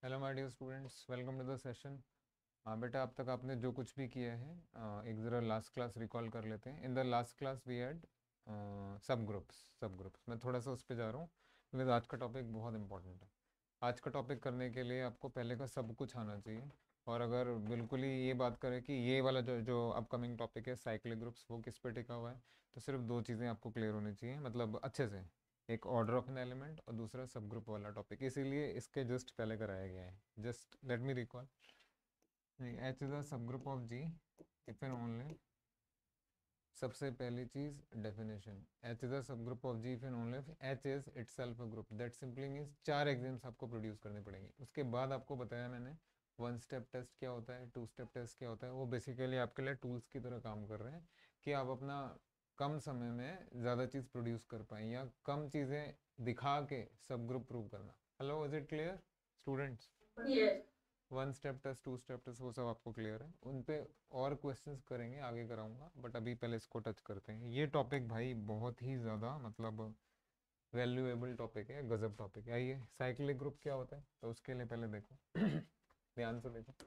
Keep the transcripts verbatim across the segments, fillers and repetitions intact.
Hello my dear students, welcome to the session. हाँ बेटा, अब तक आपने जो कुछ भी किया है अ, एक ज़रा लास्ट क्लास रिकॉल कर लेते हैं। In the last class we had sub groups sub groups मैं थोड़ा सा उस पर जा रहा हूँ बिकॉज आज का टॉपिक बहुत इंपॉर्टेंट है। आज का टॉपिक करने के लिए आपको पहले का सब कुछ आना चाहिए। और अगर बिल्कुल ही ये बात करें कि ये वाला जो जो अपकमिंग टॉपिक है साइक्लिक ग्रुप्स, वो किस पे टिका हुआ है, तो सिर्फ दो चीज़ें आपको क्लियर होनी चाहिए, मतलब अच्छे से। एक ऑर्डर ऑफ एन एलिमेंट और दूसरा सब ग्रुप वाला टॉपिक, इसीलिए इसके जस्ट पहले कराया गया है। Just let me recall. H is a sub group of G if and only. सबसे पहली चीज definition, H is a sub group of G if and only H is itself a group. That simply means चार exams आपको produce करने पड़ेंगे। उसके बाद आपको बताया मैंने वन स्टेप टेस्ट क्या होता है, टू स्टेप टेस्ट क्या होता है। वो बेसिकली आपके लिए टूल्स की तरह काम कर रहे हैं कि आप अपना कम समय में ज़्यादा चीज़ प्रोड्यूस कर पाएँ या कम चीज़ें दिखा के सब ग्रुप प्रूव करना। Hello, is it clear students? One step test, two step test, वो सब आपको क्लियर है। उन पे और क्वेश्चंस करेंगे, आगे कराऊंगा, बट अभी पहले इसको टच करते हैं। ये टॉपिक भाई बहुत ही ज़्यादा मतलब वैल्यूएबल टॉपिक है, गजब टॉपिक है। आइए, साइक्लिक ग्रुप क्या होता है तो उसके लिए पहले देखो ध्यान से देखो।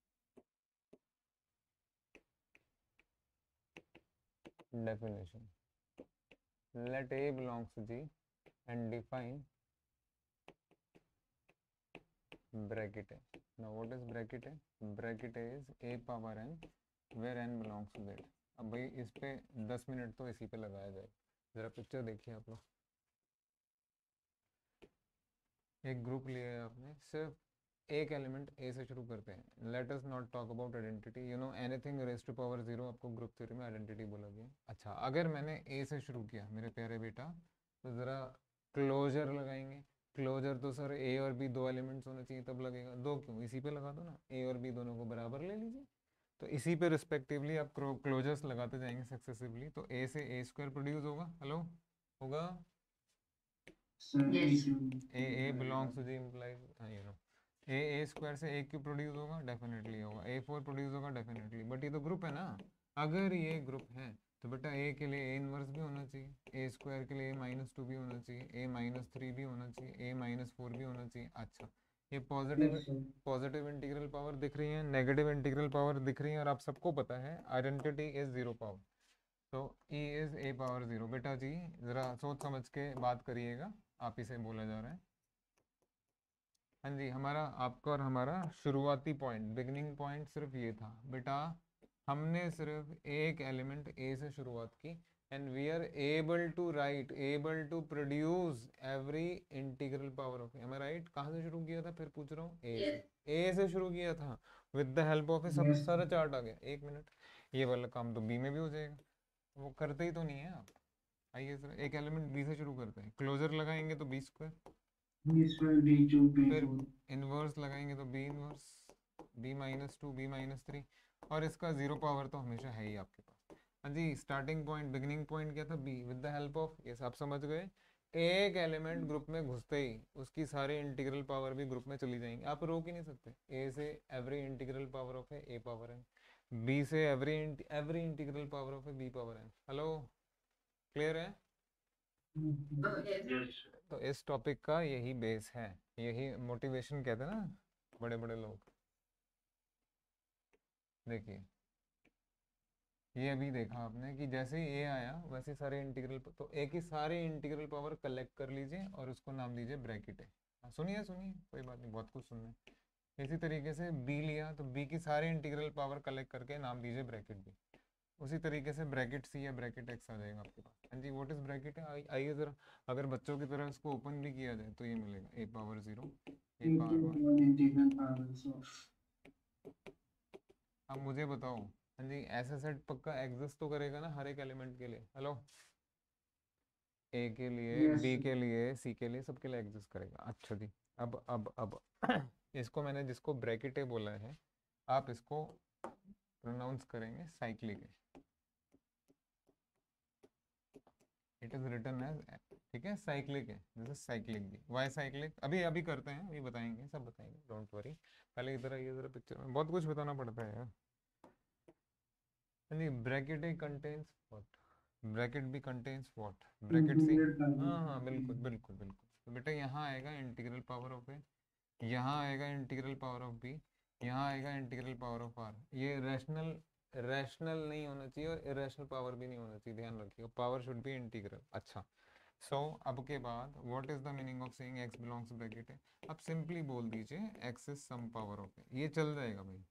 Definition, let A belongs to G and define bracket है। now what is bracket है? bracket is a power n where n belongs to that। अब भाई इस पे दस मिनट तो इसी पे लगाया जाए। जरा पिक्चर देखिए आप लोग। एक ग्रुप लिया है आपने, सिर्फ एक एलिमेंट ए से शुरू करते हैं। Let us not talk about identity, you know anything raise to power zero आपको ग्रुप थ्योरी में आइडेंटिटी बोला गया। अच्छा, अगर मैंने ए से शुरू किया मेरे प्यारे बेटा, तो ज़रा क्लोजर लगाएंगे। क्लोजर तो सर ए और बी दो एलिमेंट्स होने चाहिए तब लगेगा। दो क्यों, इसी पे लगा दो ना, ए और बी दोनों को बराबर ले लीजिए। तो इसी पे रिस्पेक्टिवली आप क्लोजर्स लगाते जाएंगे सक्सेसिवली, तो ए से ए स्क्वायर प्रोड्यूस होगा। हेलो, होगा? A A belongs to G implies, you know A A square से ए क्यूब प्रोड्यूस होगा, डेफिनेटली होगा। ए फोर प्रोड्यूस होगा, डेफिनेटली। बट ये तो ग्रुप है ना। अगर ये ग्रुप है तो बेटा ए के लिए ए इनवर्स भी होना चाहिए, ए स्क्वायर के लिए ए माइनस टू भी होना चाहिए, ए माइनस थ्री भी होना चाहिए, ए माइनस फोर भी होना चाहिए। अच्छा, ये पॉजिटिव पॉजिटिव इंटीग्रल पावर दिख रही है, नेगेटिव इंटीग्रल पावर दिख रही है, और आप सबको पता है आइडेंटिटी इज जीरो पावर। तो E is A power zero. बेटा जी ज़रा सोच समझ के बात करिएगा, आप ही से बोला जा रहा है। हाँ जी, हमारा आपका और हमारा शुरुआती पॉइंट, बिगनिंग पॉइंट सिर्फ ये था बेटा। हमने सिर्फ एक एलिमेंट ए से शुरुआत की and we are able to write, able to produce every integral power of. Am I right? कहाँ से शुरू किया था फिर पूछ रहा हूँ? ए से। ए से शुरू किया था with the help of A. सब सारा चार्ट आ गया। एक मिनट, ये वाला काम तो बी में भी हो जाएगा। वो करते ही तो नहीं है आप। आइए सर, एक एलिमेंट बी से शुरू करते हैं, क्लोजर लगाएंगे तो बी स्क्वायर, फिर इनवर्स लगाएंगे तो B inverse, B minus two, B minus three, और इसका जीरो पावर तो हमेशा है ही आपके पास। हाँ जी, स्टार्टिंग पॉइंट, बिगिनिंग पॉइंट क्या था? B. With the help of, ये सब समझ गए। एक एलिमेंट ग्रुप में घुसते ही उसकी सारी इंटीग्रल पावर भी ग्रुप में चली जाएंगी, आप रोक ही नहीं सकते। ए से एवरी इंटीग्रल पावर ऑफ है ए पावर एन, बी से every every integral power of है B power N. Hello, clear है? तो इस टॉपिक का यही बेस है, यही मोटिवेशन कहते हैं ना बड़े बड़े लोग। देखिए, ये अभी देखा आपने कि जैसे ही ए आया वैसे सारे इंटीग्रल, तो ए की सारी इंटीग्रल पावर कलेक्ट कर लीजिए और उसको नाम दीजिए ब्रैकेट है। हाँ, सुनिए सुनिए, कोई बात नहीं, बहुत कुछ सुनना है। इसी तरीके से बी लिया तो बी की सारी इंटीग्रल पावर कलेक्ट करके नाम दीजिए ब्रैकेट बी। उसी तरीके से ब्रैकेट सी या ब्रैकेट एक्स आ जाएगा आपके पास। हाँ जी, व्हाट इज ब्रैकेट है? आइए जरा, अगर बच्चों की तरह इसको ओपन भी किया जाए तो ये मिलेगा A power zero, A power. अब मुझे बताओ, हाँ जी, ऐसा सेट पक्का एग्जिस्ट तो करेगा ना हर एक एलिमेंट के लिए? हेलो, ए के लिए, बी के लिए, सी के लिए, सबके लिए एग्जिस्ट करेगा। अच्छा जी, अब अब अब इसको मैंने जिसको ब्रैकेट ए बोला है, आप इसको प्रोनाउंस करेंगे साइक्लिक है। इट इज रिटन एज, ठीक है, साइक्लिक है। दिस इज साइक्लिक भी। Why cyclic? अभी अभी करते हैं, अभी बताएंगे, सब बताएंगे, डोंट वरी। पहले इधर आइए जरा, पिक्चर में बहुत कुछ बताना पड़ता है यार। नहीं, ब्रैकेट ही कंटेन्स व्हाट? ब्रैकेट भी कंटेन्स व्हाट? Bracket C. हाँ हाँ, बिल्कुल बिल्कुल बिल्कुल। तो बेटा यहाँ आएगा इंटीग्रल पावर ऑफ ए, यहाँ आएगा इंटीग्रल पावर ऑफ बी, यहाँ आएगा इंटीग्रल पावर ऑफ आर। ये रैशनल रैशनल नहीं होना चाहिए और इरेशनल पावर भी नहीं होना चाहिए, ध्यान रखिएगा, पावर शुड बी इंटीग्रल। अच्छा, सो so, अब के बाद what is the meaning of saying x belongs bracket है, आप सिंपली बोल दीजिए x is some power of A, ये चल जाएगा भाई।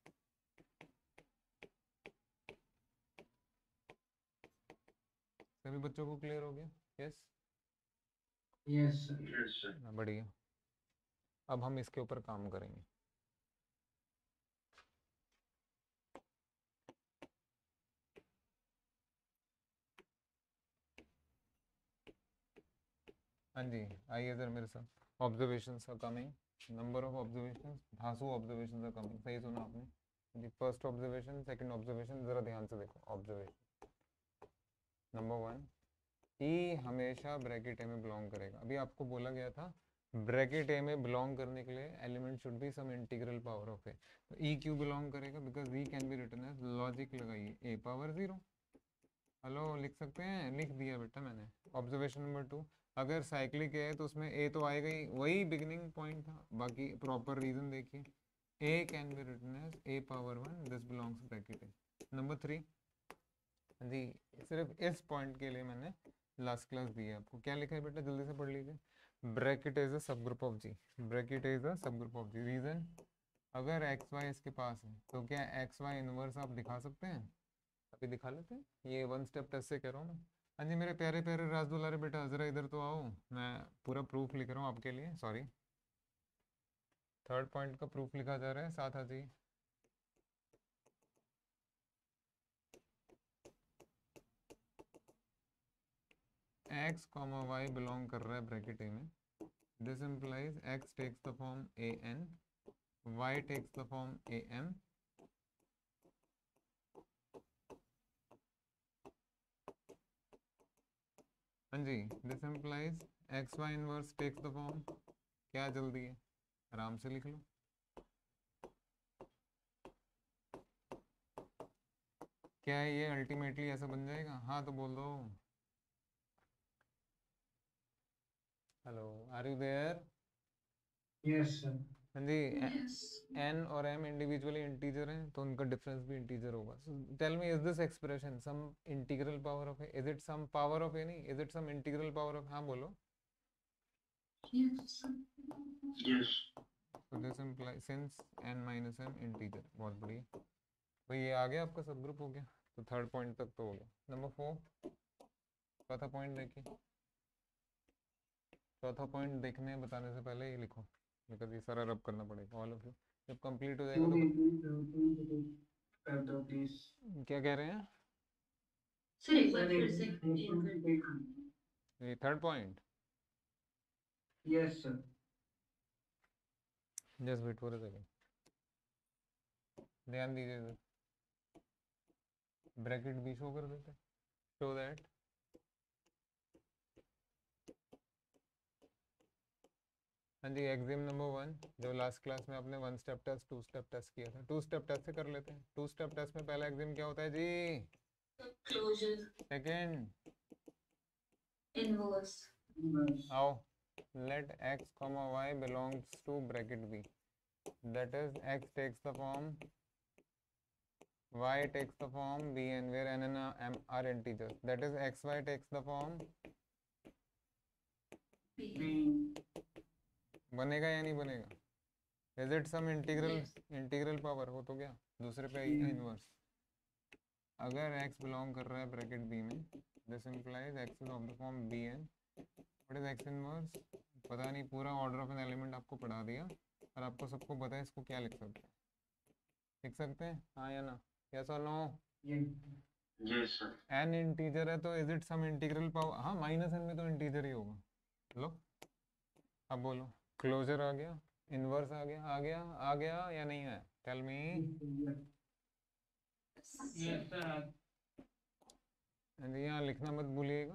सभी बच्चों को क्लियर हो गया? Yes yes sir. बढ़िया, अब हम इसके ऊपर काम करेंगे। हाँ जी, आइए सर मेरे साथ। Observations are coming, number of observations, धांसू ऑब्जर्वेशंस आर कमिंग। सही सुना आपने जी? फर्स्ट ऑब्जर्वेशन, सेकंड ऑब्जर्वेशन, जरा ध्यान से देखो। ऑब्जर्वेशन नंबर वन, ई हमेशा ब्रैकेट ए में बिलोंग करेगा। अभी आपको बोला गया था ब्रैकेट ए में बिलोंग करने के लिए element should be some integral power of A, तो ई क्यों बिलोंग करेगा? Because E can be written as, logic लगाइए, ए पावर जीरो। हेलो, लिख सकते हैं? लिख दिया बेटा मैंने। ऑब्जर्वेशन नंबर टू, अगर साइक्लिक है तो उसमें ए तो आएगा ही, वही बिगिनिंग पॉइंट था, बाकी प्रॉपर रीजन देखिए। A can be written as A power one, this belongs bracket A. Number three जी, सिर्फ इस पॉइंट के लिए मैंने लास्ट क्लास दी है आपको। क्या लिखा है बेटा, जल्दी से पढ़ लीजिए। Bracket is a sub group of G, bracket is a sub group of G. Reason, अगर एक्स वाई इसके पास है तो क्या एक्स वाई इनवर्स आप दिखा सकते हैं? अभी दिखा लेते हैं, ये वन स्टेप टेस्ट से कह रहा हूँ मैं। हाँ जी मेरे प्यारे प्यारे राज दुलारे बेटा, ज़रा इधर तो आओ, मैं पूरा प्रूफ लिख रहा हूँ आपके लिए। सॉरी, थर्ड पॉइंट का प्रूफ लिखा जा रहा है, साथ आ जाइए। एक्स कॉमा वाई बिलोंग कर रहा है ब्रैकेट ए में, this implies X takes the form A N, Y takes the form A M, हाँ जी, this implies X Y inverse takes the form, क्या जल्दी है, आराम से लिख लो। क्या है ये अल्टीमेटली ऐसा बन जाएगा? हाँ तो बोल दो। Hello, are you there? Yes sir. हाँ जी, एन और एम इंडिविजुअली इंटीजर हैं तो उनका डिफरेंस भी इंटीजर होगा। So tell me, is this expression some integral power of A? Is it some power of A? नहीं, is it some integral power of? हाँ बोलो। Yes yes. So this imply since N minus M integer. बहुत बढ़िया भाई, ये आ गया आपका सब ग्रुप हो गया, तो थर्ड पॉइंट तक तो हो गया। नंबर फोर, चौथा पॉइंट देखिए। चौथा पॉइंट देखने बताने से पहले ये लिखो, बिकॉज ये सारा रब करना पड़ेगा ऑल ऑफ यू। जब कंप्लीट हो जाएगा तो बत... कर दो प्लीज। क्या कह रहे हैं? सर एक बार फिर से। ये third point, yes sir. Just wait for a second, ध्यान दीजिए इधर। ब्रैकेट भी शो कर देते, शो दैट हाँ जी, एग्जाम नंबर वन, जो लास्ट क्लास में आपने one step test, two step test किया था, टू स्टेप टेस्ट से कर लेते हैं। टू स्टेप टेस्ट में पहला एग्जाम क्या होता है जी? क्लोजर। Second inverse. आओ, let x comma y belongs to bracket b, that is x takes the form, y takes the form bn, where n and m are integers, that is xy takes the form, बनेगा या नहीं बनेगा? Is it some integral integral power? हो तो गया, दूसरे पे inverse. अगर x बिलोंग कर रहा है ब्रैकेट b में, this implies x is of the form bn, what is x inverse? पता नहीं, पूरा ऑर्डर ऑफ एन एलिमेंट आपको पढ़ा दिया और आपको सबको पता है इसको क्या लिख सकते हैं। लिख सकते हैं हाँ या ना? यस और no? Yes sir. N integer है तो is it some integral power? हाँ, माइनस एन में तो इंटीजर ही होगा। लो अब बोलो, क्लोजर आ गया, इनवर्स आ गया, आ गया आ गया या नहीं है? Tell me. यहाँ लिखना मत भूलिएगा।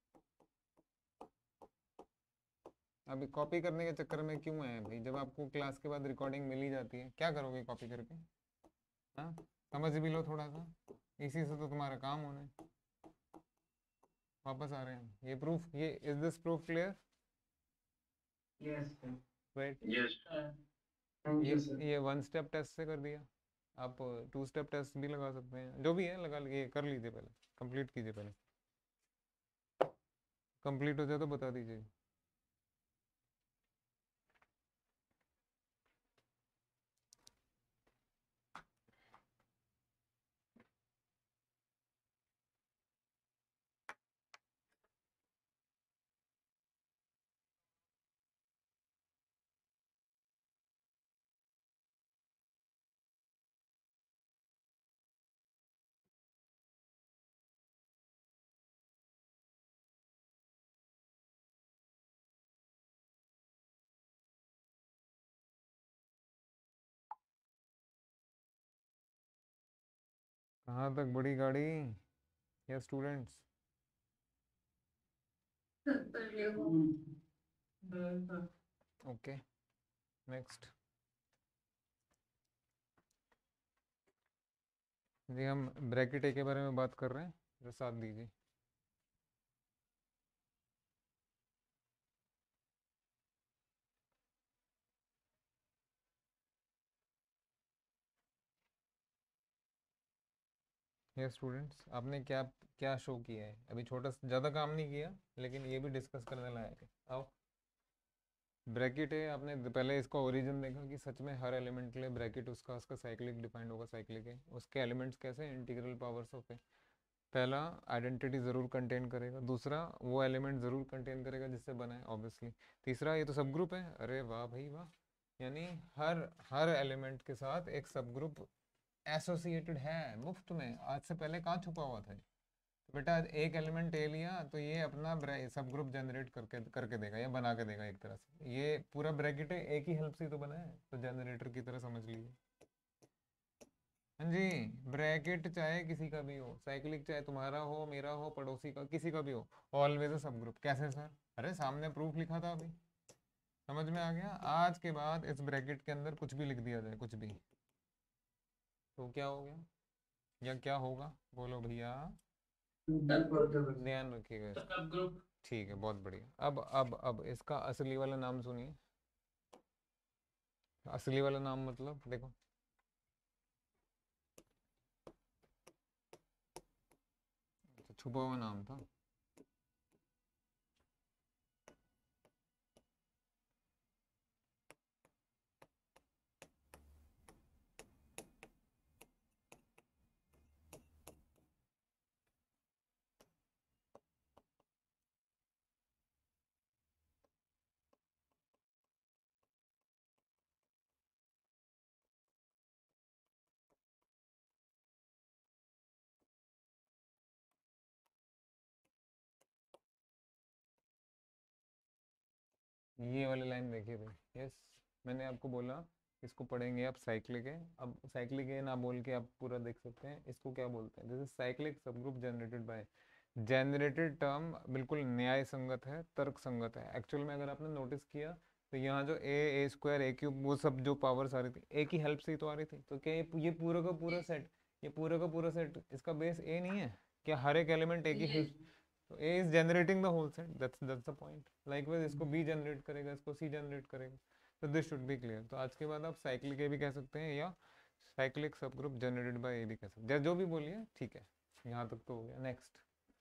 अभी कॉपी करने के चक्कर में क्यों है भाई? जब आपको क्लास के बाद रिकॉर्डिंग मिल ही जाती है, क्या करोगे कॉपी करके? हाँ, समझ भी लो थोड़ा सा, इसी से तो तुम्हारा काम होना है। वापस आ रहे हैं, ये प्रूफ, ये is this proof clear? Yes wait, yes. Thank ये यू सर। ये वन स्टेप टेस्ट से कर दिया, आप टू स्टेप टेस्ट भी लगा सकते हैं, जो भी है लगा लीजिए, कर लीजिए, पहले कंप्लीट कीजिए, पहले कंप्लीट हो जाए तो बता दीजिए। कहाँ तक बड़ी गाड़ी या स्टूडेंट्स? कर लिया वो। Okay, next. जी हम ब्रैकेट ए के बारे में बात कर रहे हैं, जो साथ दीजिए। ये स्टूडेंट्स, आपने क्या क्या शो किया है अभी, छोटा ज़्यादा काम नहीं किया, लेकिन ये भी डिस्कस करने लायक है। आओ, ब्रैकेट है, आपने पहले इसका ओरिजिन देखा कि सच में हर एलिमेंट के लिए ब्रैकेट उसका उसका साइक्लिक डिफाइंड होगा, साइक्लिक है, उसके एलिमेंट्स कैसे, इंटीग्रल पावर्स ऑफ है। पहला, आइडेंटिटी ज़रूर कंटेन करेगा, दूसरा वो एलिमेंट ज़रूर कंटेन करेगा जिससे बना है ऑब्वियसली, तीसरा ये तो सब ग्रुप है, अरे वाह भाई वाह, यानी हर हर एलिमेंट के साथ एक सब ग्रुप एसोसिएटेड है मुफ्त में, आज से पहले कहाँ छुपा हुआ था। बेटा एक एलिमेंट ए लिया तो ये अपना सब ग्रुप जनरेट करके करके देगा या बना के देगा, एक तरह से ये पूरा ब्रैकेट एक ही हेल्प से तो बना है, तो जनरेटर की तरह समझ लीजिए। हाँ जी, ब्रैकेट चाहे किसी का भी हो, साइक्लिक चाहे तुम्हारा हो, मेरा हो, पड़ोसी का, किसी का भी हो, ऑलवेज अ सब ग्रुप। कैसे सर? अरे सामने प्रूफ लिखा था अभी, समझ में आ गया। आज के बाद इस ब्रैकेट के अंदर कुछ भी लिख दिया जाए, कुछ भी, तो क्या हो गया या क्या होगा, बोलो भैया, ध्यान रखिएगा इसका। सब ग्रुप। ठीक है, बहुत बढ़िया। अब अब अब इसका असली वाला नाम सुनिए, असली वाला नाम मतलब देखो, तो छुपा हुआ नाम था। ये वाली लाइन देखिए भाई, यस, मैंने आपको बोला इसको पढ़ेंगे आप, साइक्लिक है। अब साइक्लिक है ना बोल के आप पूरा देख सकते हैं, इसको क्या बोलते हैं, जैसे cyclic subgroup generated by, generated term बिल्कुल न्याय संगत है, तर्क संगत है। एक्चुअल में अगर आपने नोटिस किया तो यहाँ जो ए ए स्क्वायर ए क्यूब वो सब जो पावर्स आ रही थी एक ही हेल्प से ही तो आ रही थी, तो क्या ये ये पूरा का पूरा सेट, ये पूरा का पूरा सेट इसका बेस ए नहीं है क्या? हर एक एलिमेंट एक ही हेल्प, तो A is generating the whole set, that's that's the point. Likewise इसको B generate करेगा, इसको C generate करेगा, तो this should be clear। तो आज के बाद आप cyclic A भी कह सकते हैं या cyclic subgroup generated by A भी कह सकते हैं, जो भी बोलिए ठीक है। यहाँ तक तो हो गया, नेक्स्ट।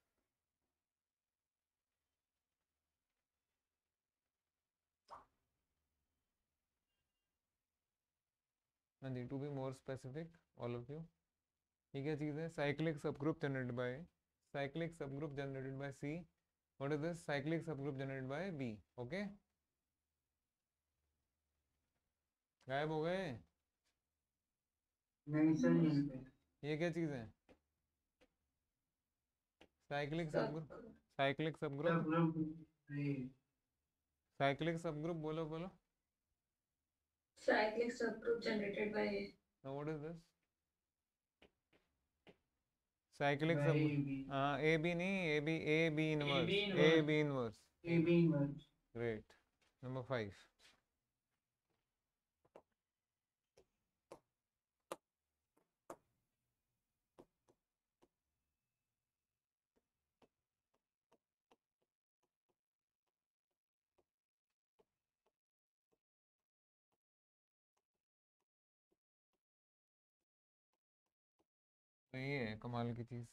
हाँ जी, to be more specific all of you, ये क्या चीज़ है? cyclic subgroup generated by cyclic subgroup generated by C, what is this? cyclic subgroup generated by B, okay? गायब हो गए? नहीं सर, यहीं पे। ये क्या चीज़ है? Cyclic subgroup, cyclic subgroup, subgroup. Cyclic subgroup, बोलो बोलो। Cyclic subgroup generated by Now what is this? Cyclic by sub, A B. हाँ ए बी नहीं, A B, A B inverse, A B A inverse. B inverse, A B inverse. Great. Number five, तो ये है कमाल की चीज।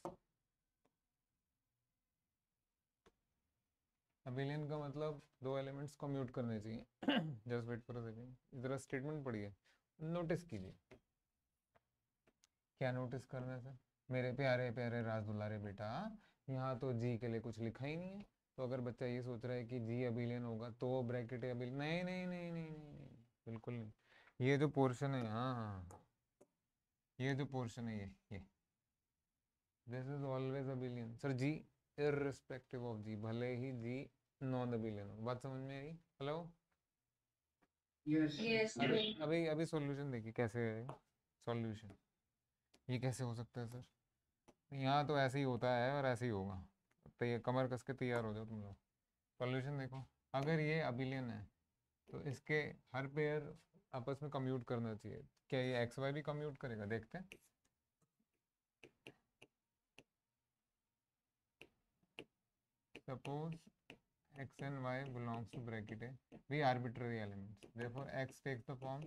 Abelian का मतलब दो एलिमेंट्स कम्यूट करने चाहिए। Just wait for a second, इधर स्टेटमेंट पढ़िए, नोटिस कीजिए। क्या नोटिस करना है सर? मेरे प्यारे प्यारे राज दुलारे बेटा, यहाँ तो जी के लिए कुछ लिखा ही नहीं है। तो अगर बच्चा ये सोच रहा है कि जी अबिलियन होगा तो ब्रैकेट अबिलियन, नहीं नहीं नहीं नहीं नहीं नहीं, बिल्कुल नहीं। ये जो पोर्शन है, हाँ हाँ, ये जो पोर्शन है, ये ये this is always abelian sir. G irrespective of G, भले ही जी नॉन अबिलियन हो। बात समझ में आई? हेलो? Yes. Yes, अभी sir. अभी अभी सॉल्यूशन देखिए कैसे है। सॉल्यूशन ये कैसे हो सकता है सर? यहाँ तो ऐसे ही होता है और ऐसे ही होगा। तो ये कमर कस के तैयार हो जाओ तुम लोग। सॉल्यूशन देखो, अगर ये अबिलियन है तो इसके हर पेयर आपस में कम्यूट करना चाहिए। क्या ये एक्स वाई भी कम्यूट करेगा? देखते हैं। Suppose x and y belongs to bracket A, be arbitrary elements, therefore x takes the form,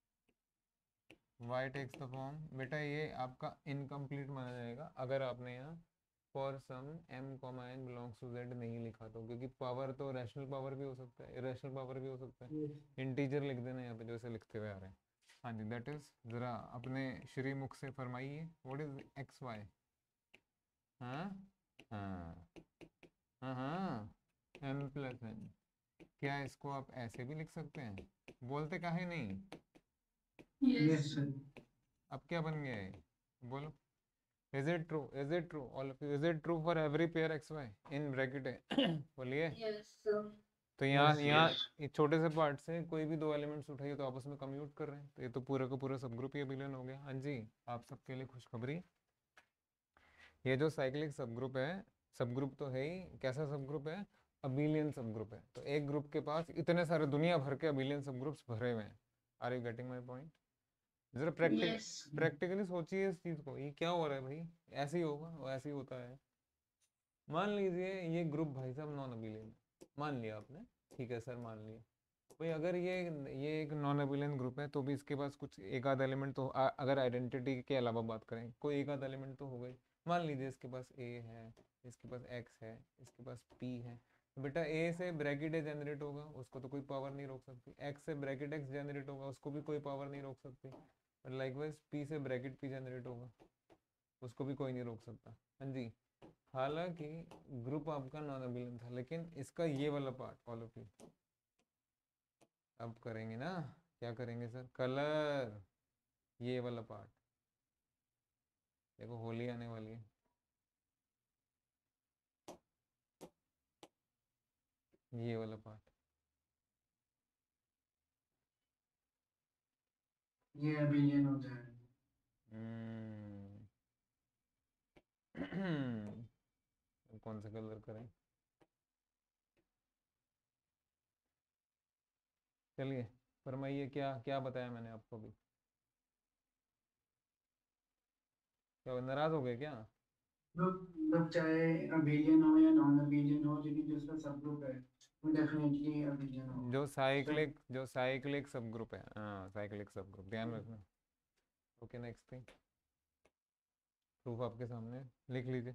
y takes the form। बेटा ये आपका इनकम्प्लीट माना जाएगा अगर आपने यहाँ for some m comma n belongs to z नहीं लिखा तो, क्योंकि पावर तो रैशनल पावर भी हो सकता है, इरेशनल पावर भी हो सकता है। इंटीजर लिख देना यहाँ पे जैसे लिखते हुए आ रहे हैं। हाँ जी, दैट इज, जरा अपने श्री मुख से फरमाइए, व्हाट इज एक्स वाई? हाँ हाँ हाँ हाँ, m प्लस n। क्या इसको आप ऐसे भी लिख सकते हैं? बोलते काहे नहीं? Yes, sir. अब क्या बन गया है? बोलो। Is it true? Is it true all of you? Is it true for every pair x y in bracket है? बोलिए। Yes, sir. तो यहाँ Yes, यहाँ yes. इस छोटे से पार्ट से कोई भी दो एलिमेंट्स उठाइए तो आपस में कम्यूट कर रहे हैं, तो ये तो पूरा का पूरा सब ग्रुप ही अबिलियन हो गया। हाँ जी, आप सबके लिए खुशखबरी, ये जो साइक्लिक सब ग्रुप है, सब ग्रुप तो है ही, कैसा सब ग्रुप है? अबिलियन सब ग्रुप है। तो एक ग्रुप के पास इतने सारे दुनिया भर के अबिलियन सब ग्रुप्स भरे हुए हैं। Are you getting my point? जरा प्रैक्टिक Yes. प्रैक्टिकली सोचिए इस चीज को, ये क्या हो रहा है भाई? ऐसे ही होगा, वो ऐसे ही होता है। मान लीजिए ये ग्रुप भाई साहब नॉन अबिलियन है, मान लिया आपने, ठीक है सर, मान लिया। भाई अगर ये ये एक नॉन अबिलियन ग्रुप है तो भी इसके पास कुछ एक आध एलिमेंट तो आ, अगर आइडेंटिटी के अलावा बात करें, कोई एक आध एलिमेंट तो हो गई। मान लीजिए इसके पास ए है, इसके पास एक्स है, इसके पास पी है। तो बेटा ए से ब्रैकेट ए जनरेट होगा, उसको तो कोई पावर नहीं रोक सकती। एक्स से ब्रैकेट एक्स जनरेट होगा, उसको भी कोई पावर नहीं रोक सकती। और लाइकवाइज पी से ब्रैकेट पी जनरेट होगा, उसको भी कोई नहीं रोक सकता। हाँ जी, हालांकि ग्रुप आपका नॉन अबिलियन था, लेकिन इसका ये वाला पार्ट ऑल ऑफ यू अब करेंगे ना। क्या करेंगे सर? कलर, ये वाला पार्ट देखो, होली आने वाली है, ये वाला पार्ट। ये अबिलियन हो जाएगा। कौन सा कलर करें? चलिए फरमाइए, क्या क्या बताया मैंने आपको अभी? क्या नाराज हो गए क्या? ग्रुप ग्रुप चाहे अबिलियन हो या नॉन अबिलियन हो, लेकिन जो उसका सब ग्रुप है वो डेफिनेटली अबिलियन होगा। जो साइक्लिक जो साइक्लिक सब ग्रुप है, हाँ साइक्लिक सब ग्रुप, ध्यान रखना। ओके, नेक्स्ट थिंग, प्रूफ आपके सामने, लिख लीजिए।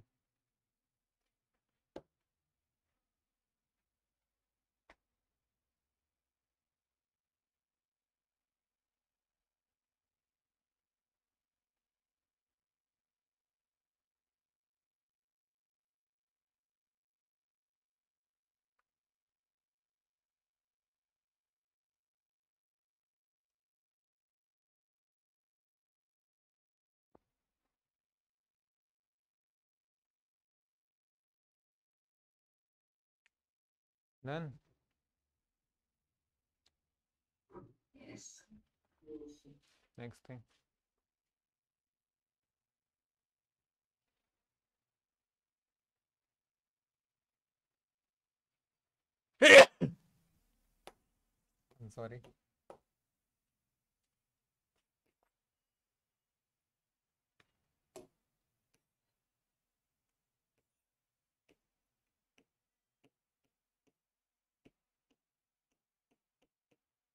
Done. Yes. Next thing, sorry.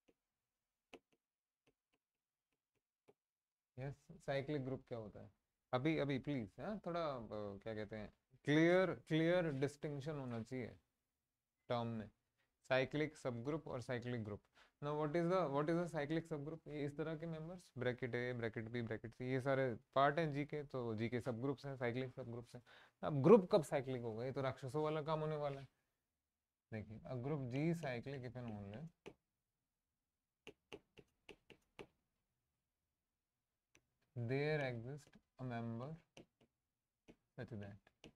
Yes, cyclic group क्या होता है? अभी अभी प्लीज, हाँ थोड़ा अ, क्या कहते हैं, क्लियर क्लियर डिस्टिंक्शन होना चाहिए टर्म में, साइक्लिक सब ग्रुप और cyclic group. Now what is the what is the cyclic subgroup? ये इस तरह के members, bracket A bracket B bracket C, ये सारे पार्ट हैं जी के, तो जी के सब ग्रुप्स हैं, साइक्लिक सब ग्रुप्स हैं। अब ग्रुप कब साइक्लिक होगा? ये तो राक्षसों वाला काम होने वाला है। देखिए, a group G cyclic if and only there exists a member such that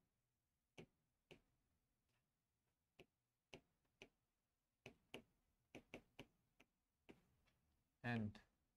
and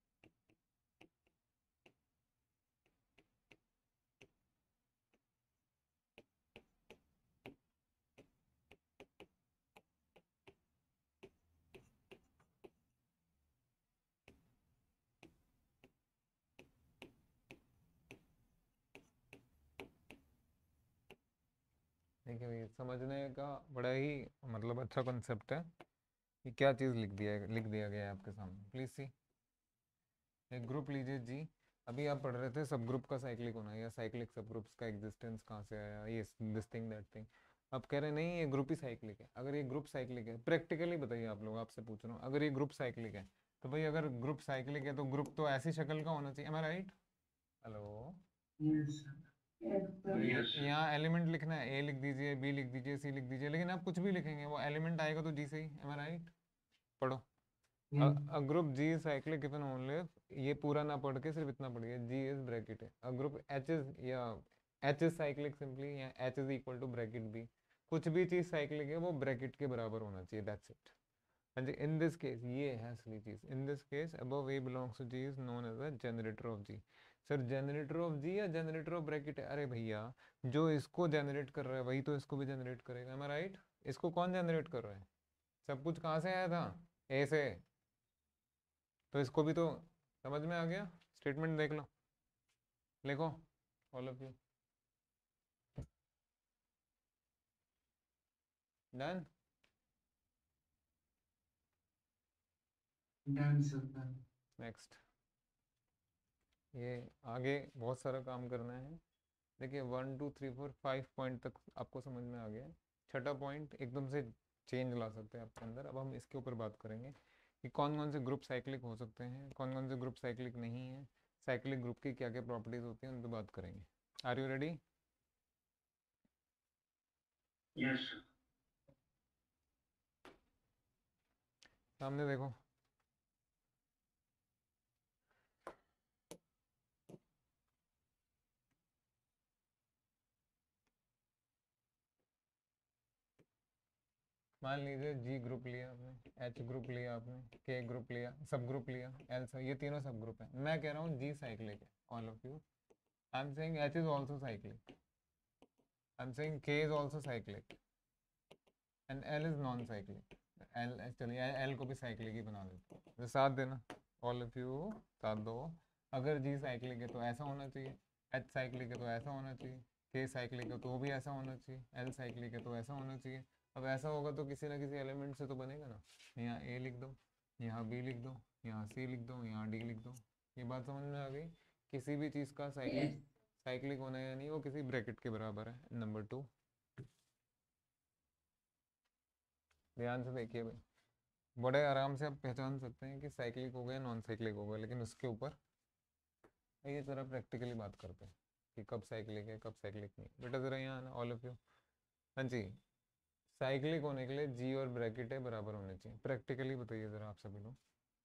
देखिए भाई, समझने का बड़ा ही मतलब अच्छा कॉन्सेप्ट है कि क्या चीज़ लिख दिया है, लिख दिया गया है आपके सामने। प्लीज सी, एक ग्रुप लीजिए जी। अभी आप पढ़ रहे थे सब ग्रुप का साइक्लिक होना या साइक्लिक सब ग्रुप्स का एग्जिस्टेंस कहाँ से आया, ये दिस थिंग दैट थिंग। आप कह रहे हैं नहीं ये ग्रुप ही साइक्लिक है। अगर ये ग्रुप साइक्लिक है, प्रैक्टिकली बताइए, आप लोग, आपसे पूछ रहा हूँ, अगर ये ग्रुप साइक्लिक है तो भाई अगर ग्रुप साइक्लिक है तो ग्रुप तो ऐसी शक्ल का होना चाहिए। Am I right? Hello, Yes. Yes. यहाँ एलिमेंट लिखना है, ए लिख दीजिए, बी लिख दीजिए, सी लिख दीजिए, लेकिन आप कुछ भी लिखेंगे वो एलिमेंट आएगा तो जी से ही। Am I right? पढ़ो, Yes. A group G cyclic if and only, ये पूरा ना पढ़ के सिर्फ इतना पढ़िए, जी इज ब्रैकेट है। अ ग्रुप एच इज या एच इज साइक्लिक सिंपली, या H is equal to bracket B. कुछ भी चीज साइक्लिक है वो ब्रैकेट के बराबर होना चाहिए, दैट्स इट। हाँ जी, इन दिस केस ये है असली चीज। In this case above a belongs to G is known as the generator of G. Sir generator of G या जनरेटर ऑफ ब्रैकेट है? अरे भैया, जो इसको जनरेट कर रहा है वही तो इसको भी जनरेट करेगा। Am I right? इसको कौन जनरेट कर रहा है? सब कुछ कहाँ से आया था? ए से। तो इसको भी तो समझ में आ गया। स्टेटमेंट देख लो, लिखो all of you. Done? Done, sir. Done. Next, ये आगे बहुत सारा काम करना है। देखिए one two three four five point तक आपको समझ में आ गया है। छठा पॉइंट एकदम से चेंज ला सकते हैं आपके अंदर। अब हम इसके ऊपर बात करेंगे कि कौन कौन से ग्रुप साइक्लिक हो सकते हैं, कौन कौन से ग्रुप साइक्लिक नहीं है, साइक्लिक ग्रुप की क्या क्या प्रॉपर्टीज होती हैं, उन पर बात करेंगे। Are you ready? Yes. सामने देखो, मान लीजिए जी ग्रुप लिया आपने, एच ग्रुप लिया आपने, के ग्रुप लिया, सब ग्रुप लिया, एल सब, ये तीनों सब ग्रुप है। मैं कह रहा हूँ जी साइक्लिक है, all of you. I am saying H is also cyclic, I am saying K is also cyclic, and L is non cyclic. L, चलिए एल को भी साइक्लिक ही बना देते हैं। तो साथ देना, ऑल ऑफ यू साथ दो। अगर जी साइक्लिक है तो ऐसा होना चाहिए, एच साइक्लिक है तो ऐसा होना चाहिए, के साइक्लिक है तो वो भी ऐसा होना चाहिए, एल साइक्लिक है तो ऐसा होना चाहिए। अब ऐसा होगा तो किसी ना किसी एलिमेंट से तो बनेगा ना। यहाँ ए लिख दो, यहाँ बी लिख दो, यहाँ सी लिख दो, यहाँ डी लिख दो। ये बात समझ में आ गई? किसी भी चीज़ का साइक्लिक Yes. साइक्लिक होना या नहीं, वो किसी ब्रैकेट के बराबर है। नंबर टू, ध्यान से देखिए भाई, बड़े आराम से आप पहचान सकते हैं कि साइक्लिक हो गया नॉन साइक्लिक हो गया, लेकिन उसके ऊपर ये ज़रा प्रैक्टिकली बात करते हैं कि कब साइक्लिक है कब साइक्लिक नहीं। बेटा ज़रा यहाँ आना, ऑल ऑफ यू। हाँ जी, साइक्लिक होने के लिए जी और ब्रैकेट है बराबर होने चाहिए। प्रैक्टिकली बताइए ज़रा आप सभी लोग,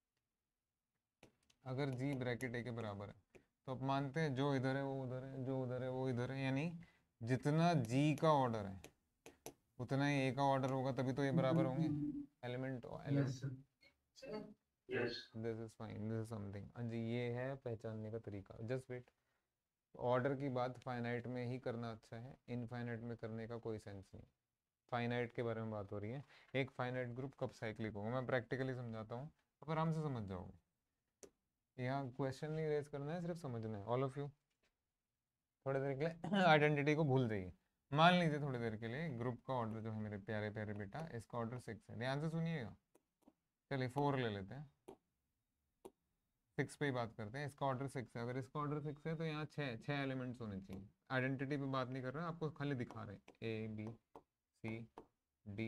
अगर जी ब्रैकेट ए के बराबर है तो आप मानते हैं जो इधर है वो उधर है, जो उधर है वो इधर है, यानी जितना जी का ऑर्डर है उतना ही ए का ऑर्डर होगा, तभी तो ये बराबर होंगे। Element Yes, sir. Yes. This is fine, this is something. हाँ जी, ये है पहचानने का तरीका। जस्ट वेट, ऑर्डर की बात फाइनाइट में ही करना अच्छा है, इनफाइनाइट में करने का कोई सेंस नहीं। फाइनाइट के बारे में बात हो रही है। एक फाइनाइट ग्रुप कब साइक्लिक होगा मैं प्रैक्टिकली समझाता हूँ, आप आराम से समझ जाओगे। यहाँ क्वेश्चन नहीं रेज करना है, सिर्फ समझना है। ऑल ऑफ यू थोड़ी देर के लिए आइडेंटिटी को भूल जाइए। मान लीजिए थोड़ी देर के लिए ग्रुप का ऑर्डर जो है मेरे प्यारे प्यारे बेटा, इसका ऑर्डर सिक्स है। ध्यान से सुनिएगा, चलिए फोर ले लेते हैं। सिक्स पे ही बात करते हैं। इसका ऑर्डर सिक्स है, अगर इसका ऑर्डर सिक्स है तो यहाँ छः छः एलिमेंट्स होने चाहिए। आइडेंटिटी पे बात नहीं कर रहे हैं, आपको खाली दिखा रहे हैं ए बी सी डी,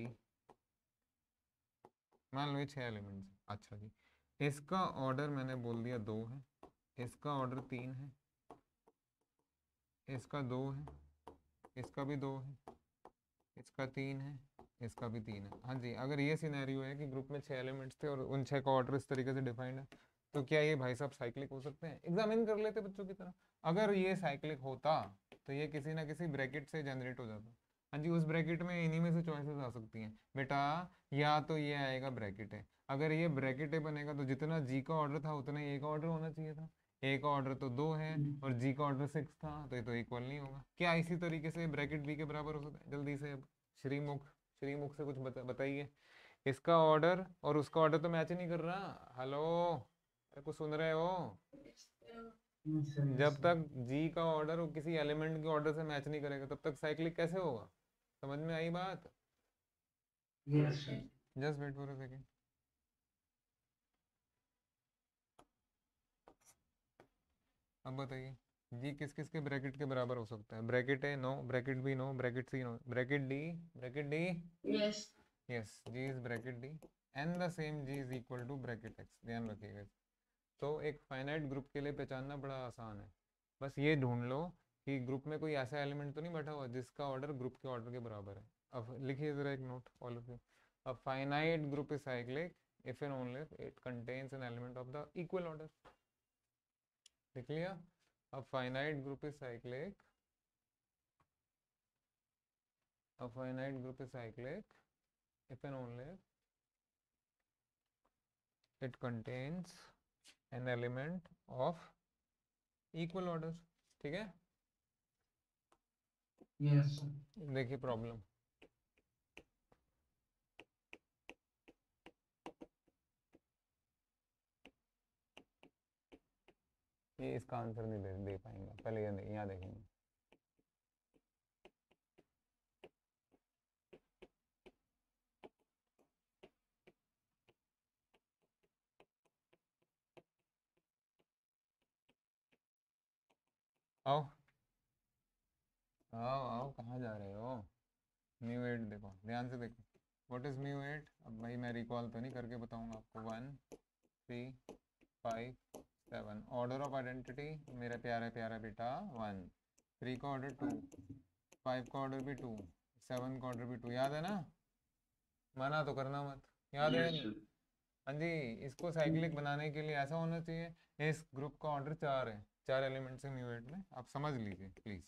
मान लो ये छः एलिमेंट्स हैं। अच्छा जी, इसका ऑर्डर मैंने बोल दिया दो है, इसका ऑर्डर तीन है, इसका दो है, इसका भी दो है, इसका तीन है, इसका भी तीन है। हाँ जी, अगर ये सिनेरियो है कि ग्रुप में छः एलिमेंट्स थे और उन छः का ऑर्डर इस तरीके से डिफाइंड है, तो क्या ये भाई साहब साइक्लिक हो सकते हैं? एग्जामिन कर लेते बच्चों की तरह। अगर ये साइक्लिक होता तो ये किसी ना किसी ब्रैकेट से जनरेट हो जाता। हाँ जी, उस ब्रैकेट में इन्हीं में से चॉइसेस आ सकती हैं बेटा, या तो ये आएगा ब्रैकेट है। अगर ये ब्रैकेट है बनेगा तो जितना जी का ऑर्डर था उतना ए का ऑर्डर होना चाहिए था। ए का ऑर्डर तो दो है और जी का ऑर्डर सिक्स था, तो ये तो इक्वल नहीं होगा। क्या इसी तरीके से ब्रैकेट बी के बराबर हो सकता है? जल्दी से अब श्रीमुख श्रीमुख से कुछ बता बताइए। इसका ऑर्डर और उसका ऑर्डर तो मैच ही नहीं कर रहा। हेलो, अरे कुछ सुन रहे हो? जब तक जी का ऑर्डर और किसी एलिमेंट के ऑर्डर से मैच नहीं करेगा तब तक साइक्लिक कैसे होगा? समझ में आई बात? Yes sir. Just wait for a second. अब बताइए जी किस किस के ब्रैकेट के बराबर हो सकता है? Bracket A no, bracket B no, bracket C no, bracket D, bracket D yes yes, G is bracket D and the same G is equal to bracket X. ध्यान रखिएगा। तो एक फाइनाइट ग्रुप के लिए पहचानना बड़ा आसान है। बस ये ढूंढ लो कि ग्रुप में कोई ऐसा एलिमेंट तो नहीं बैठा हुआ जिसका ऑर्डर ग्रुप के ऑर्डर के बराबर है। अब लिखिए जरा एक note all of you. A finite group is cyclic if and only if it contains an element of the equal order. लिख लिया? A finite group is cyclic, a finite group is cyclic if and only it contains an element of equal orders। ठीक है? Yes देखिए problem, ये इसका answer नहीं दे, दे पाएंगे। पहले ये यहाँ देखेंगे। आओ आओ आओ, कहाँ जा रहे हो? म्यू एट देखो, ध्यान से देखो। What is mu eight? अब भाई मैं रिकॉल तो नहीं करके बताऊंगा आपको। One three five seven, order of identity मेरा प्यारा प्यारा बेटा वन, थ्री का ऑर्डर टू, फाइव का ऑर्डर भी टू, सेवन का ऑर्डर भी टू। याद है ना? मना तो करना मत, याद है? Yes, sir. हाँ जी, इसको साइक्लिक बनाने के लिए ऐसा होना चाहिए इस ग्रुप का ऑर्डर चार है, चार एलिमेंट्स हैं म्यू एट में। आप समझ लीजिए प्लीज।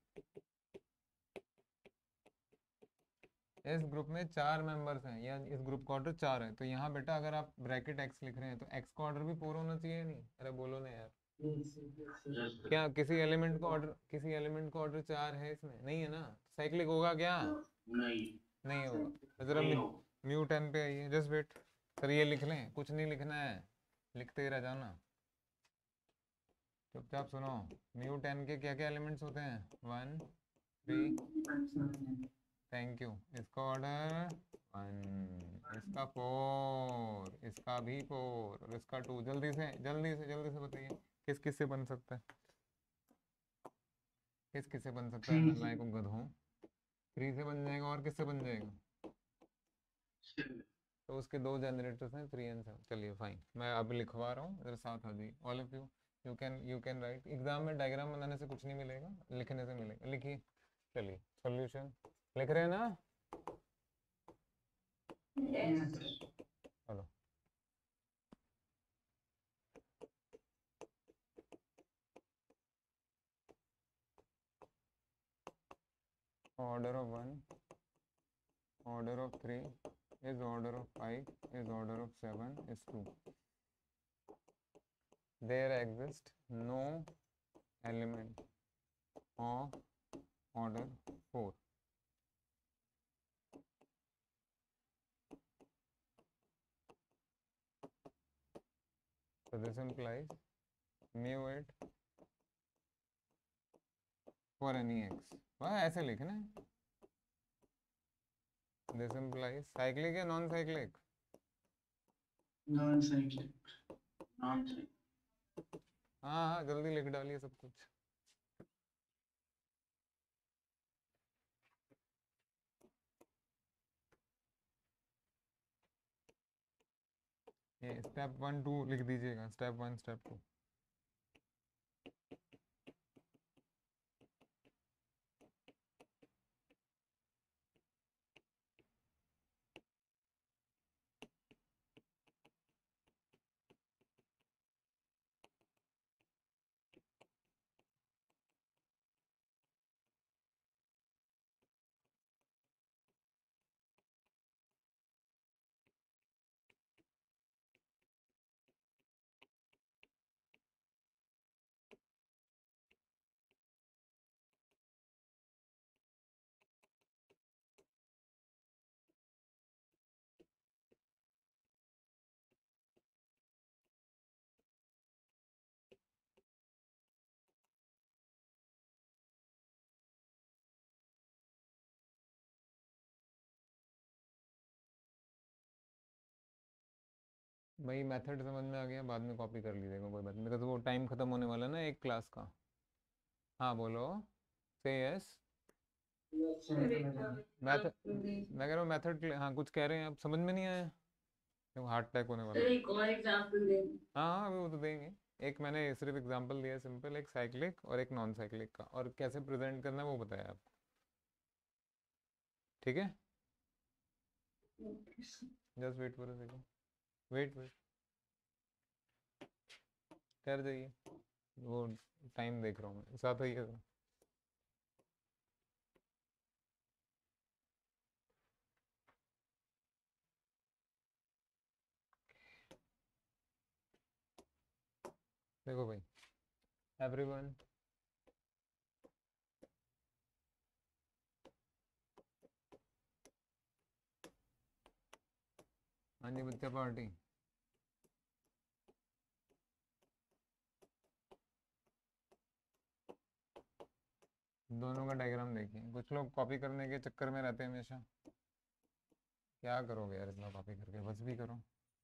इस ग्रुप में चार मेंबर्स हैं या इस ग्रुप का ऑर्डर चार है, तो यहाँ बेटा अगर आप ब्रैकेट एक्स लिख रहे हैं तो एक्स का ऑर्डर भी फोर होना चाहिए नहीं? अरे बोलो ना यार। Yes sir. Yes, sir. क्या किसी एलिमेंट का ऑर्डर किसी एलिमेंट का ऑर्डर चार है? इसमें नहीं है ना, साइक्लिक होगा क्या? नहीं, नहीं होगा। तो जरा नहीं म्यू हो। म्यू टेन पे आइए। जस्ट वेट सर, ये लिख लें? कुछ नहीं लिखना है, लिखते ही रह जाना। चुपचाप सुनो। म्यू टेन के क्या क्या एलिमेंट्स होते हैं? One three, thank you. इसका ऑर्डर वन, इसका फोर, इसका भी फोर और इसका टू। जल्दी से जल्दी से जल्दी से बताइए किस किस से बन सकता है? किस किस से बन सकता है? Three. नालायक को गधों। थ्री से बन जाएगा और किससे बन जाएगा? Seven. तो उसके दो जनरेटर्स हैं, थ्री एंड सेवन। चलिए फाइन, मैं अब लिखवा रहा हूँ, इधर साथ आ जाइए all of you. You can you can write. Exam में डायग्राम बनाने से कुछ नहीं मिलेगा, लिखने से मिलेगा। लिखिए। चलिए सॉल्यूशन लिख रहे हैं ना? Yes. चलो, order of one, order of three is order of five is order of seven is two. There exists no element of order four. So this implies mu eight for any x. वह ऐसे लिखना है। This implies cyclic या non cyclic? Non-cyclic. Non-cyclic. हाँ हाँ जल्दी लिख डालिए सब कुछ। ये स्टेप वन टू लिख दीजिएगा, स्टेप वन स्टेप टू। भाई मेथड समझ में आ गया, बाद में कॉपी कर लीजिएगा कोई बात नहीं, बिकॉज वो टाइम खत्म होने वाला है ना एक क्लास का। हाँ बोलो, से यस। मैथ मैं कह रहा हूँ मेथड, हाँ कुछ कह रहे हैं आप, समझ में नहीं आया? देखो हार्ट अटैक होने वाला है। एक और एग्जांपल दे। हाँ हाँ अभी वो तो देंगे। एक मैंने सिर्फ एग्जांपल दिया सिंपल, एक साइक्लिक और एक नॉन साइक्लिक का, और कैसे प्रेजेंट करना है वो बताया आपको। ठीक है, just wait for a second, wait wait कर जाइए, वो टाइम देख रहा हूँ मैं, साथ ही है। देखो भाई एवरीवन, हाँ जी बच्चा पार्टी, दोनों का डायग्राम देखिए। कुछ लोग कॉपी करने के चक्कर में रहते हैं हमेशा, क्या करोगे यार इतना कॉपी करके, बस भी करो।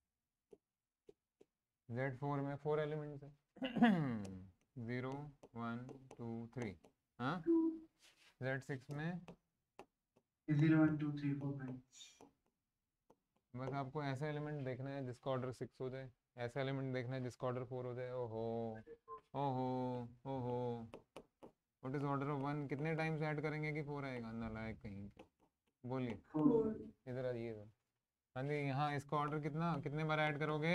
जेड फोर में फोर एलिमेंट्स है, जीरो वन टू थ्री। हाँ जेड सिक्स में zero one two three four five. बस आपको ऐसा एलिमेंट देखना है जिसका ऑर्डर सिक्स हो जाए, ऐसा एलिमेंट देखना है जिसका ऑर्डर फोर हो जाए। ओहो ओहो ओहो, what is order of one? कितने टाइम्स ऐड करेंगे कि फोर आएगा? नालायक कहीं के, बोलिए इधर आइए इधर। हाँ जी यहाँ इसका ऑर्डर कितना, कितने बार ऐड करोगे?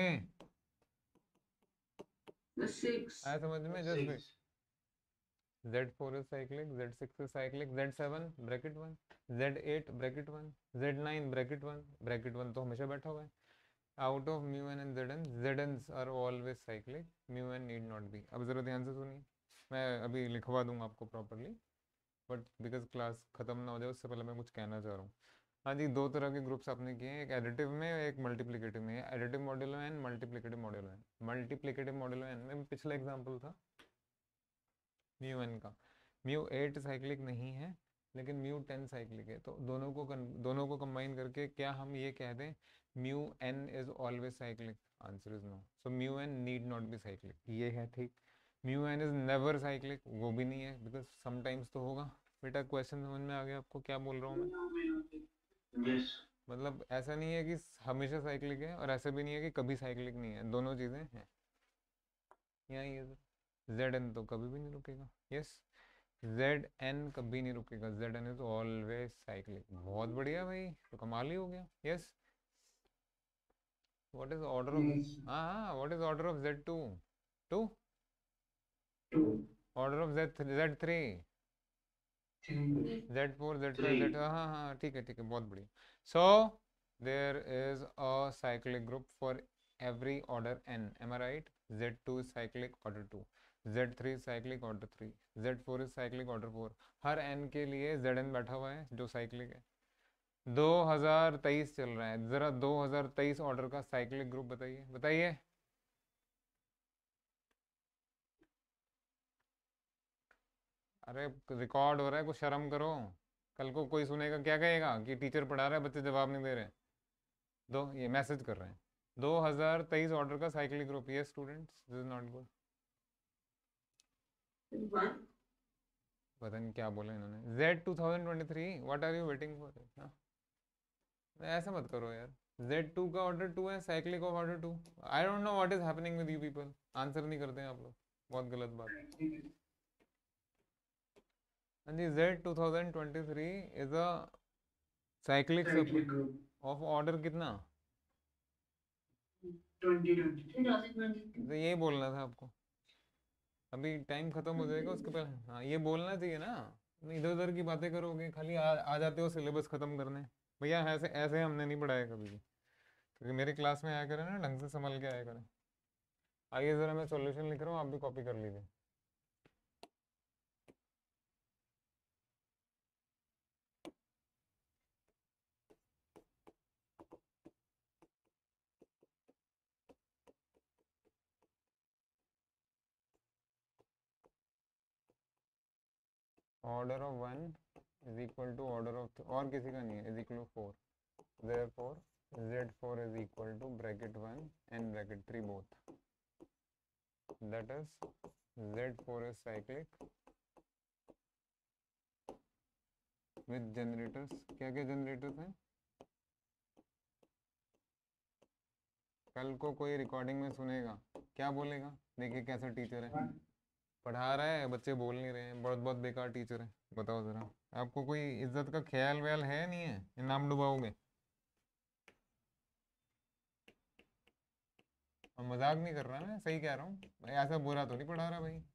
सिक्स। आया समझ में? Just wait, Z four is cyclic, Z six is cyclic, Z seven bracket one, Z eight bracket one, Z nine bracket one, bracket one तो हमेशा बैठा हुआ है। Out of mu n and Z n, Z n's are always cyclic, mu n need not be. अब ज़रा ध्यान से सुनिए, मैं अभी लिखवा दूंगा आपको प्रॉपरली, बट बिकॉज क्लास खत्म ना हो जाए उससे पहले मैं कुछ कहना चाह रहा हूँ। हाँ जी दो तरह के ग्रुप्स आपने किए हैं, एक एडिटिव में एक मल्टीप्लिकेटिव में। Additive modulo n, multiplicative modulo n. Multiplicative modulo n में पिछला एग्जाम्पल था म्यू एन का, म्यू एट साइक्लिक नहीं है लेकिन म्यू टेन साइक्लिक है, तो दोनों को दोनों को कंबाइन करके क्या हम ये कह दें mu n is always cyclic? Answer is no, so mu n need not be cyclic, ये है ठीक। Mu n is never cyclic, वो भी नहीं है, बिकॉज समटाइम्स तो होगा। बेटा क्वेश्चन समझ में आ गया आपको क्या बोल रहा हूँ मैं? यस। मतलब ऐसा नहीं है कि हमेशा साइक्लिक है और ऐसा भी नहीं है कि कभी साइक्लिक नहीं है, दोनों चीज़ें हैं। यहाँ ये जेड एन तो कभी भी नहीं रुकेगा, यस जेड एन कभी नहीं रुकेगा, Z n is always cyclic. बहुत बढ़िया भाई, तो कमाल ही हो गया। Yes what is order of, हाँ हाँ what is order of Z two? Two. Order of Z Z three, Z four, Z five, Z, हाँ हाँ ठीक है ठीक है बहुत बढ़िया। So there is a cyclic group for every order n, am I right? जेड टू is cyclic order two, जेड three is cyclic order three, जेड फोर is cyclic order four। हर n के लिए zn बैठा हुआ है जो साइक्लिक है। दो हज़ार तेईस चल रहा है, जरा दो हज़ार तेईस ऑर्डर का साइक्लिक ग्रुप बताइए बताइए। अरे रिकॉर्ड हो रहा है, कुछ शर्म करो, कल को कोई सुनेगा क्या कहेगा कि टीचर पढ़ा रहा है बच्चे जवाब नहीं दे रहे। दो ये मैसेज कर रहे हैं दो हज़ार तेईस ऑर्डर का साइक्लिक ग्रुप। ये students this is not good. One. पता नहीं क्या बोला इन्होंने. Z twenty twenty-three, what are you waiting for? हाँ, ऐसा मत करो यार. Z two का ऑर्डर टू है, cyclic of order two. I don't know what is happening with you people. Answer नहीं करते हैं आप लोग, बहुत गलत बात है. हाँ जी, Z twenty twenty-three is a cyclic Cyclic group. Of order कितना. twenty twenty. twenty twenty-two. तो यही बोलना था आपको. अभी टाइम खत्म हो जाएगा उसके पहले. हाँ, ये बोलना चाहिए ना. इधर उधर की बातें करोगे, खाली आ, आ जाते हो सिलेबस खत्म करने. भैया ऐसे ऐसे हमने नहीं पढ़ाया कभी भी. क्योंकि मेरी क्लास में आया करें ना, ढंग से संभल के आया करें. आइए ज़रा मैं सॉल्यूशन लिख रहा हूँ, आप भी कॉपी कर लीजिए. Order of one is equal to order of, और किसी का नहीं है, is equal to four. Therefore Z four is equal to bracket one and bracket three both. That is Z four is cyclic with generators. क्या क्या generators हैं? कल को कोई रिकॉर्डिंग में सुनेगा, क्या बोलेगा? देखिए कैसा टीचर है, पढ़ा रहा है, बच्चे बोल नहीं रहे हैं, बहुत बहुत बेकार टीचर है. बताओ ज़रा, आपको कोई इज्जत का ख्याल व्याल है नहीं है? इनाम डुबाओगे. और मजाक नहीं कर रहा, मैं सही कह रहा हूँ भाई, ऐसा बुरा तो नहीं पढ़ा रहा भाई.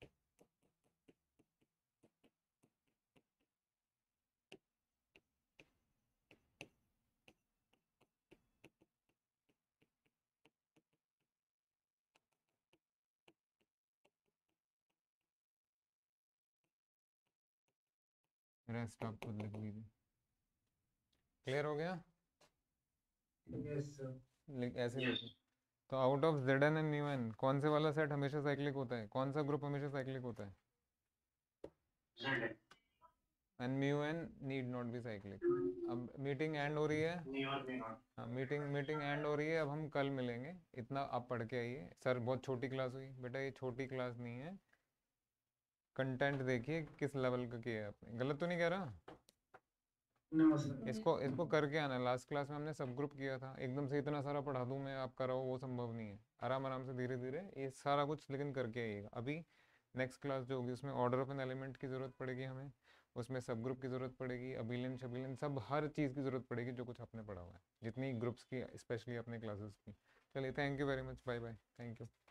रेस्ट आप खुद लिख लीजिए. क्लियर हो गया? Yes, sir. लिख ऐसे लिखो. तो out of Z n and mu n कौन से वाला सेट हमेशा साइक्लिक होता है? कौन सा ग्रुप हमेशा साइक्लिक होता है? And mu n need not be cyclic. अब मीटिंग एंड हो रही है. हाँ, मीटिंग मीटिंग एंड हो रही है. अब हम कल मिलेंगे. इतना आप पढ़ के आइए. सर बहुत छोटी क्लास हुई बेटा, ये छोटी क्लास नहीं है. कंटेंट देखिए किस लेवल का किया है आपने. गलत तो नहीं कह रहा? No, sir. इसको इसको करके आना. लास्ट क्लास में हमने सब ग्रुप किया था. एकदम से इतना सारा पढ़ा दूं मैं, आप कराओ, वो संभव नहीं है. आराम आराम से धीरे धीरे ये सारा कुछ लेकिन करके आइएगा. अभी नेक्स्ट क्लास जो होगी उसमें ऑर्डर ऑफ एन एलिमेंट की ज़रूरत पड़ेगी हमें, उसमें सब ग्रुप की ज़रूरत पड़ेगी, अबिलियन शबिलियन सब हर चीज़ की ज़रूरत पड़ेगी जो कुछ आपने पढ़ा हुआ है, जितनी ग्रुप्स की स्पेशली अपने क्लासेस की. चलिए, thank you very much, bye bye, thank you.